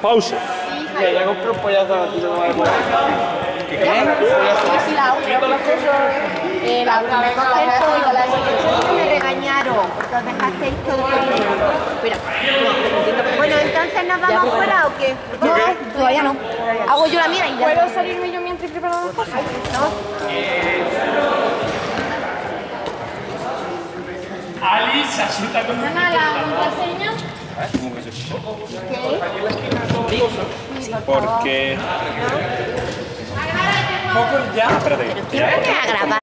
Pausa. Mira, ya compré un pollazo aquí, no me voy a ¿Qué quieres? Sí, la última me coges esto y me regañaron porque os dejasteis todo por medio. Espera. Bueno, entonces ¿nos vamos afuera o qué? No, todavía no. Hago yo la mía y ya. ¿Puedo salirme yo mientras preparo las cosas? Ali se asusta con un Ana, la contraseña. porque... Poco ya. Espérate. ¿Qué me voy a grabar?